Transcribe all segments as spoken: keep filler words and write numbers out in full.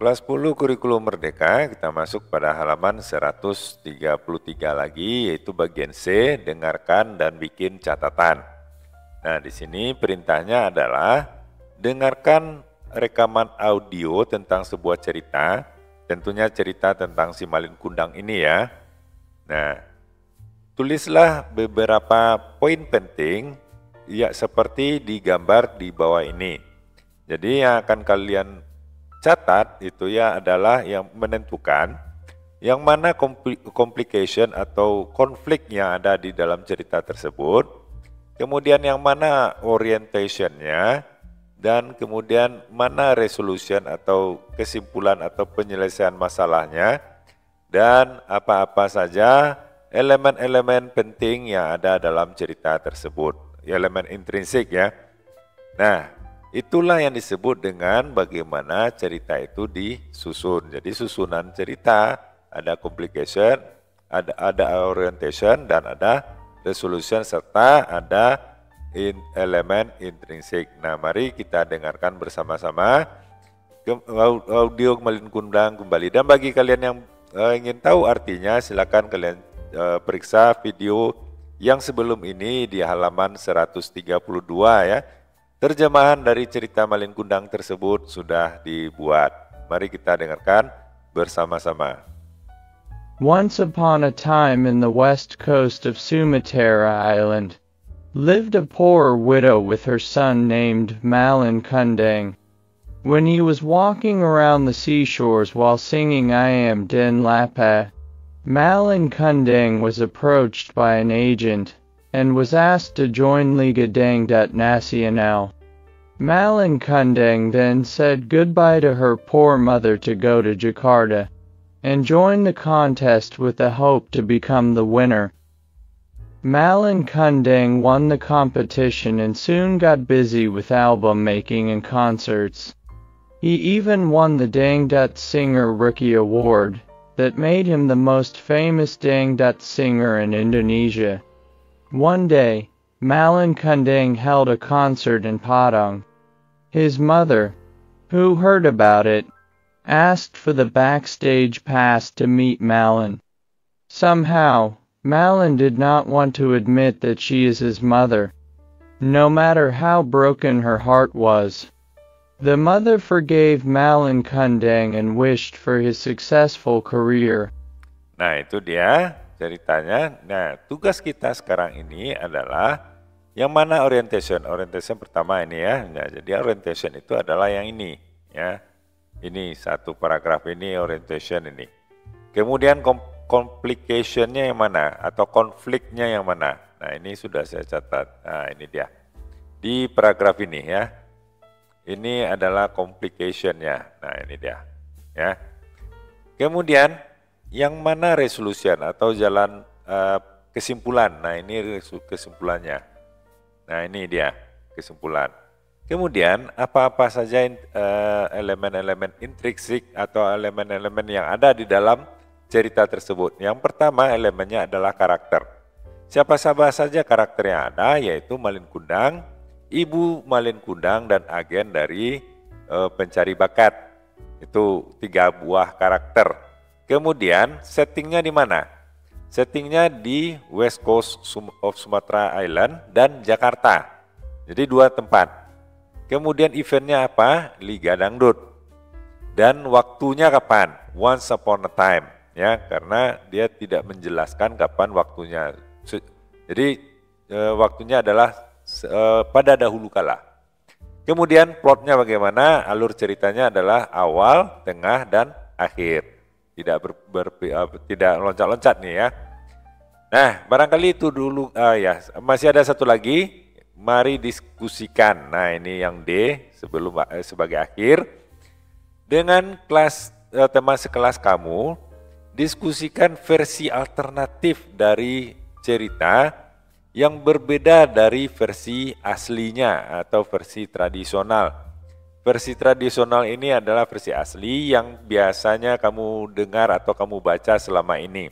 Kelas sepuluh Kurikulum Merdeka, kita masuk pada halaman seratus tiga puluh tiga lagi, yaitu bagian C, dengarkan dan bikin catatan. Nah, di sini perintahnya adalah dengarkan rekaman audio tentang sebuah cerita, tentunya cerita tentang si Malin Kundang ini ya. Nah, tulislah beberapa poin penting, ya seperti digambar di bawah ini. Jadi yang akan kalian catat itu ya adalah yang menentukan yang mana complication atau konflik yang ada di dalam cerita tersebut, kemudian yang mana orientationnya, dan kemudian mana resolution atau kesimpulan atau penyelesaian masalahnya, dan apa-apa saja elemen-elemen penting yang ada dalam cerita tersebut, elemen intrinsik ya. Nah, itulah yang disebut dengan bagaimana cerita itu disusun. Jadi susunan cerita, ada complication, ada ada orientation, dan ada resolution, serta ada in elemen intrinsik. Nah, mari kita dengarkan bersama-sama audio Malin Kundang kembali. Dan bagi kalian yang uh, ingin tahu artinya, silakan kalian uh, periksa video yang sebelum ini di halaman seratus tiga puluh dua ya. Terjemahan dari cerita Malin Kundang tersebut sudah dibuat. Mari kita dengarkan bersama-sama. Once upon a time in the west coast of Sumatra Island, lived a poor widow with her son named Malin Kundang. When he was walking around the seashores while singing I Am Den Lapa, Malin Kundang was approached by an agent and was asked to join Liga Dangdut Nasional. Malin Kundang then said goodbye to her poor mother to go to Jakarta and join the contest with the hope to become the winner. Malin Kundang won the competition and soon got busy with album making and concerts. He even won the Dangdut Singer Rookie Award that made him the most famous Dangdut singer in Indonesia. One day, Malin Kundang held a concert in Padang. His mother, who heard about it, asked for the backstage pass to meet Malin. Somehow, Malin did not want to admit that she is his mother, no matter how broken her heart was. The mother forgave Malin Kundang and wished for his successful career. Nah, itu dia ceritanya. Nah, tugas kita sekarang ini adalah yang mana orientation. Orientation pertama ini ya. Nah, jadi orientation itu adalah yang ini ya. Ini satu paragraf ini orientation ini. Kemudian complication-nya yang mana atau konfliknya yang mana. Nah, ini sudah saya catat. Nah, ini dia. Di paragraf ini ya. Ini adalah complication-nya. Nah, ini dia ya. Kemudian yang mana resolution atau jalan uh, kesimpulan. Nah, ini kesimpulannya. Nah, ini dia kesimpulan. Kemudian apa-apa saja elemen-elemen uh, intrinsik atau elemen-elemen yang ada di dalam cerita tersebut. Yang pertama elemennya adalah karakter. Siapa-siapa saja karakter yang ada, yaitu Malin Kundang, ibu Malin Kundang, dan agen dari uh, pencari bakat. Itu tiga buah karakter. Kemudian settingnya di mana? Settingnya di West Coast of Sumatra Island dan Jakarta. Jadi dua tempat. Kemudian eventnya apa? Liga Dangdut. Dan waktunya kapan? Once upon a time. Ya, karena dia tidak menjelaskan kapan waktunya. Jadi e, waktunya adalah e, pada dahulu kala. Kemudian plotnya bagaimana? Alur ceritanya adalah awal, tengah, dan akhir. Tidak ber, ber, tidak loncat-loncat nih ya. Nah, barangkali itu dulu. Uh, ya, masih ada satu lagi. Mari diskusikan. Nah, ini yang D sebelum uh, sebagai akhir. Dengan kelas uh, teman sekelas kamu, diskusikan versi alternatif dari cerita yang berbeda dari versi aslinya atau versi tradisional. Versi tradisional ini adalah versi asli yang biasanya kamu dengar atau kamu baca selama ini.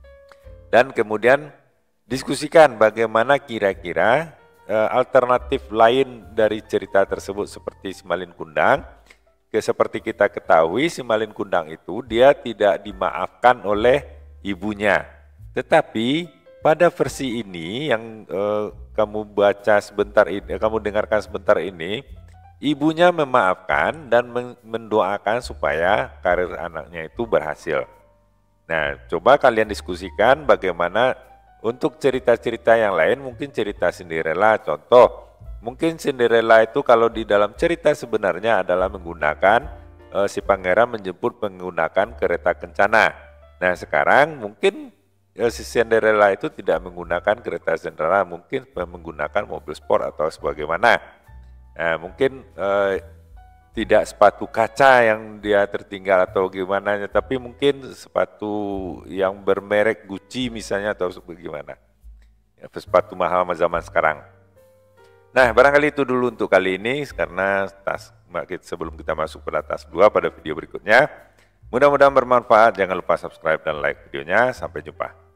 Dan kemudian diskusikan bagaimana kira-kira e, alternatif lain dari cerita tersebut seperti Malin Kundang seperti kita ketahui, si Malin Kundang itu dia tidak dimaafkan oleh ibunya. Tetapi pada versi ini yang eh, kamu baca sebentar ini, kamu dengarkan sebentar ini, ibunya memaafkan dan mendoakan supaya karir anaknya itu berhasil. Nah, coba kalian diskusikan bagaimana untuk cerita-cerita yang lain, mungkin cerita Cinderella contoh. Mungkin Cinderella itu kalau di dalam cerita sebenarnya adalah menggunakan eh, si pangeran menjemput menggunakan kereta kencana. Nah, sekarang mungkin si Cinderella itu tidak menggunakan kereta Cinderella, mungkin menggunakan mobil sport atau sebagaimana. Nah, mungkin eh, tidak sepatu kaca yang dia tertinggal atau gimana, tapi mungkin sepatu yang bermerek Gucci misalnya atau bagaimana. Ya, sepatu mahal zaman sekarang. Nah, barangkali itu dulu untuk kali ini, karena tas, sebelum kita masuk pada tas dua pada video berikutnya. Mudah-mudahan bermanfaat, jangan lupa subscribe dan like videonya. Sampai jumpa.